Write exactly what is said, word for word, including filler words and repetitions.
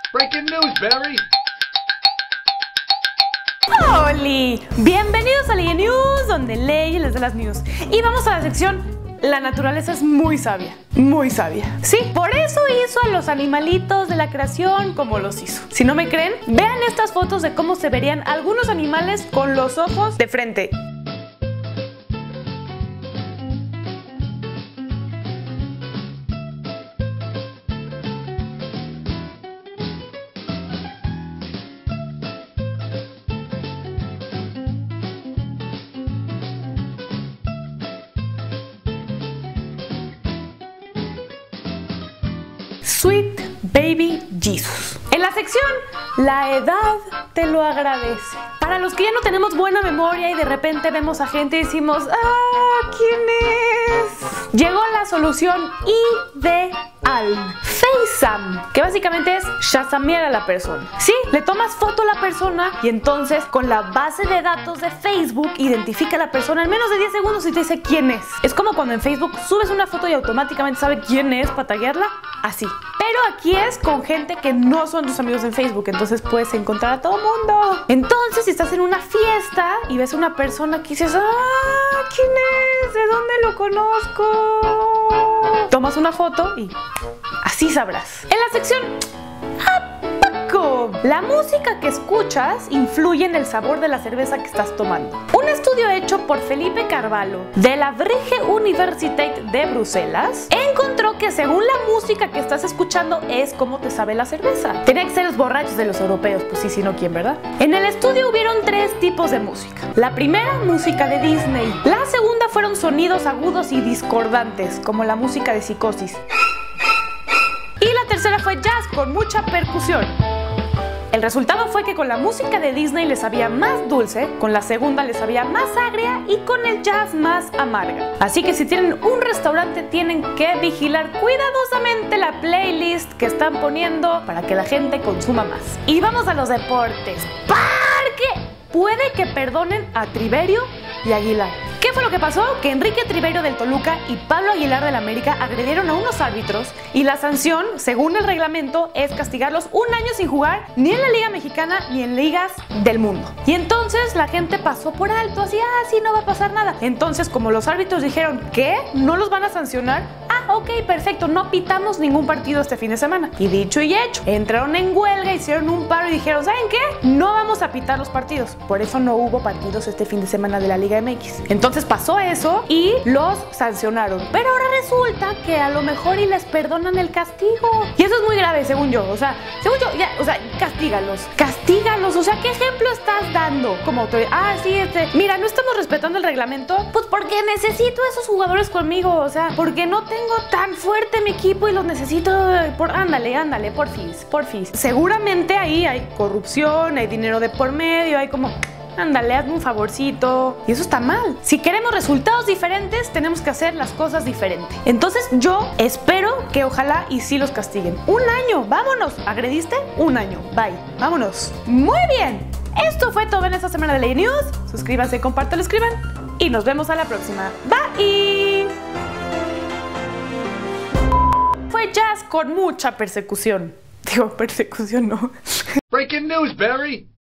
Breaking news, Barry. ¡Holi! Bienvenidos a Ley News, donde Ley les da las news. Y vamos a la sección La naturaleza es muy sabia, muy sabia. Sí, por eso hizo a los animalitos de la creación como los hizo. Si no me creen, vean estas fotos de cómo se verían algunos animales con los ojos de frente. Sweet Baby Jesus. En la sección La edad te lo agradece. Para los que ya no tenemos buena memoria y de repente vemos a gente y decimos, ah, ¿quién es? Llegó la solución ideal. FaceTime, que básicamente es shazamear a la persona. Sí, le tomas foto a la persona y entonces con la base de datos de Facebook identifica a la persona en menos de diez segundos y te dice quién es. Es como cuando en Facebook subes una foto y automáticamente sabe quién es para taguearla. Así. Pero aquí es con gente que no son tus amigos en Facebook, entonces puedes encontrar a todo mundo. Entonces, si estás en una fiesta y ves a una persona que dices, ah, ¿quién es? ¿De dónde lo conozco? Tomas una foto y así sabrás. En la sección ¿A poco? La música que escuchas influye en el sabor de la cerveza que estás tomando. Un estudio hecho por Felipe Carvalho de la Vrije Universiteit de Bruselas encontró que según la música que estás escuchando es como te sabe la cerveza. Tenía que ser los borrachos de los europeos, pues sí, si no, ¿quién, verdad? En el estudio hubieron tres tipos de música. La primera, música de Disney. La segunda fueron sonidos agudos y discordantes, como la música de Psicosis. Y la tercera fue jazz con mucha percusión. El resultado fue que con la música de Disney les sabía más dulce, con la segunda les sabía más agria y con el jazz más amarga. Así que si tienen un restaurante tienen que vigilar cuidadosamente la playlist que están poniendo para que la gente consuma más. Y vamos a los deportes. Porque puede que perdonen a Triverio y Aguilar. ¿Qué fue lo que pasó? Que Enrique Triverio del Toluca y Pablo Aguilar del América agredieron a unos árbitros y la sanción, según el reglamento, es castigarlos un año sin jugar ni en la Liga Mexicana ni en ligas del mundo. Y entonces la gente pasó por alto, así, ah, sí, no va a pasar nada. Entonces, como los árbitros dijeron que no los van a sancionar, ah, ok, perfecto, no pitamos ningún partido este fin de semana. Y dicho y hecho, entraron en huelga, hicieron un paro y dijeron, ¿saben qué? No vamos a pitar los partidos. Por eso no hubo partidos este fin de semana de la Liga M X. Entonces, Entonces pasó eso y los sancionaron. Pero ahora resulta que a lo mejor y les perdonan el castigo. Y eso es muy grave, según yo. O sea, según yo, ya, o sea, castígalos. Castígalos. O sea, ¿qué ejemplo estás dando como autoridad? Ah, sí, este, mira, no estamos respetando el reglamento. Pues porque necesito a esos jugadores conmigo. O sea, porque no tengo tan fuerte mi equipo y los necesito. Por, ándale, ándale, porfis, porfis. Seguramente ahí hay corrupción, hay dinero de por medio, hay como... Ándale, hazme un favorcito. Y eso está mal. Si queremos resultados diferentes, tenemos que hacer las cosas diferentes. Entonces yo espero que ojalá y sí los castiguen. Un año, vámonos. ¿Agrediste? Un año. Bye. Vámonos. Muy bien. Esto fue todo en esta semana de Ley News. Suscríbanse, compártanlo, escriban. Y nos vemos a la próxima. Bye. Fue jazz con mucha persecución. Digo, persecución no. Breaking news, Barry.